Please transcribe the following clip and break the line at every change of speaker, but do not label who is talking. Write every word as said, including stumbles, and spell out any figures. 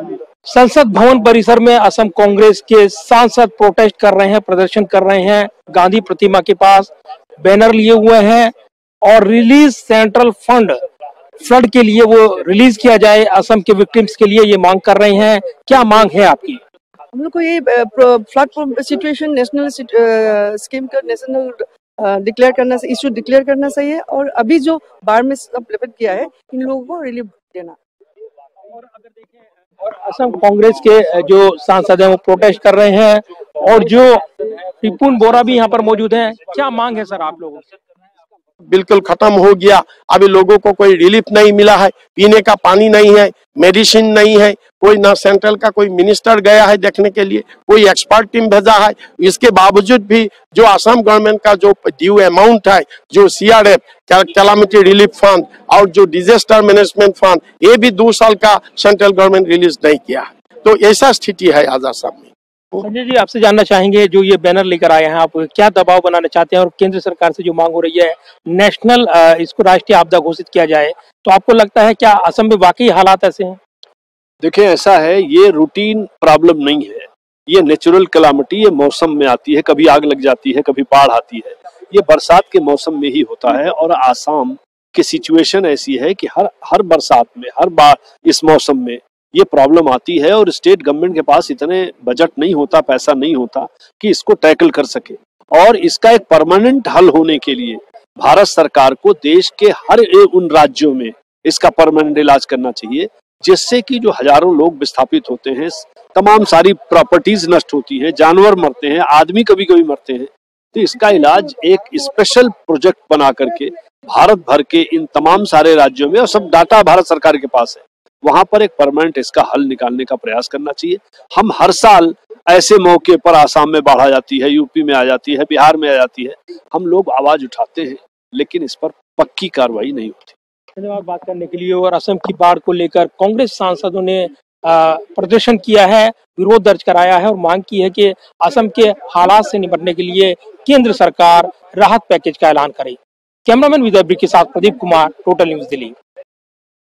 संसद भवन परिसर में असम कांग्रेस के सांसद प्रोटेस्ट कर रहे हैं, प्रदर्शन कर रहे हैं। गांधी प्रतिमा के पास बैनर लिए हुए हैं और रिलीज सेंट्रल फंड फ्लड के लिए वो रिलीज किया जाए असम के विक्टिम्स के लिए, ये मांग कर रहे हैं। क्या मांग है आपकी?
हम लोग को ये फ्लड सिचुएशन नेशनल स्कीम का नेशनल डिक्लेयर करना, इशू डिक्लेयर करना चाहिए और अभी जो बाढ़ में सब किया है इन लोगों को रिलीफ देना।
और अगर देखें और असम कांग्रेस के जो सांसद हैं वो प्रोटेस्ट कर रहे हैं और जो टिपुन बोरा भी यहाँ पर मौजूद हैं। क्या मांग है सर आप लोगों से?
बिल्कुल खत्म हो गया, अभी लोगों को कोई रिलीफ नहीं मिला है, पीने का पानी नहीं है, मेडिसिन नहीं है, कोई ना सेंट्रल का कोई मिनिस्टर गया है देखने के लिए, कोई एक्सपर्ट टीम भेजा है। इसके बावजूद भी जो असम गवर्नमेंट का जो ड्यू अमाउंट है, जो सीआरएफ कैलामिटी रिलीफ फंड और जो डिजास्टर मैनेजमेंट फंड, ये भी दो साल का सेंट्रल गवर्नमेंट रिलीज नहीं किया है। तो ऐसा स्थिति है आज असम में।
संजय जी, आपसे जानना चाहेंगे, जो ये बैनर लेकर आए हैं आप, क्या दबाव बनाना चाहते हैं और केंद्र सरकार से जो मांग हो रही है नेशनल इसको राष्ट्रीय आपदा घोषित किया जाए, तो आपको लगता है क्या असम में वाकई हालात ऐसे हैं?
देखिए, ऐसा है, ये रूटीन प्रॉब्लम नहीं है, ये नेचुरल कैलामिटी, ये मौसम में आती है, कभी आग लग जाती है, कभी बाढ़ आती है, ये बरसात के मौसम में ही होता है। और आसाम की सिचुएशन ऐसी है कि हर हर बरसात में, हर बार इस मौसम में ये प्रॉब्लम आती है और स्टेट गवर्नमेंट के पास इतने बजट नहीं होता, पैसा नहीं होता कि इसको टैकल कर सके। और इसका एक परमानेंट हल होने के लिए भारत सरकार को देश के हर एक उन राज्यों में इसका परमानेंट इलाज करना चाहिए, जिससे कि जो हजारों लोग विस्थापित होते हैं, तमाम सारी प्रॉपर्टीज नष्ट होती हैं, जानवर मरते हैं, आदमी कभी कभी मरते हैं, तो इसका इलाज एक स्पेशल प्रोजेक्ट बना करके भारत भर के इन तमाम सारे राज्यों में, और सब डाटा भारत सरकार के पास है, वहां पर एक परमानेंट इसका हल निकालने का प्रयास करना चाहिए। हम हर साल ऐसे मौके पर आसाम में बाढ़ आ जाती है, यूपी में आ जाती है, बिहार में आ जाती है, हम लोग आवाज उठाते हैं, लेकिन इस पर पक्की कार्रवाई नहीं होती।
धन्यवाद बात करने के लिए। और असम की बाढ़ को लेकर कांग्रेस सांसदों ने प्रदर्शन किया है, विरोध दर्ज कराया है और मांग की है कि असम के हालात से निपटने के लिए केंद्र सरकार राहत पैकेज का ऐलान करे। कैमरामैन विजय ब्रिक के साथ प्रदीप कुमार, टोटल न्यूज दिल्ली।